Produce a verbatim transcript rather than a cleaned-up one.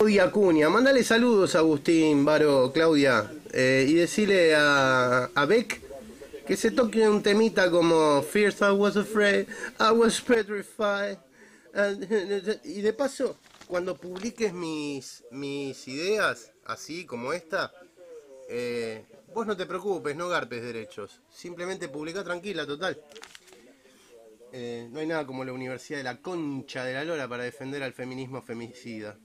Claudia Acuña, mándale saludos a Agustín, Varo, Claudia, eh, y decirle a, a Beck que se toque un temita como First I was afraid, I was petrified. And- y de paso, cuando publiques mis, mis ideas, así como esta, eh, vos no te preocupes, no garpes derechos. Simplemente publica tranquila, total. Eh, no hay nada como la Universidad de la Concha de la Lora para defender al feminismo femicida.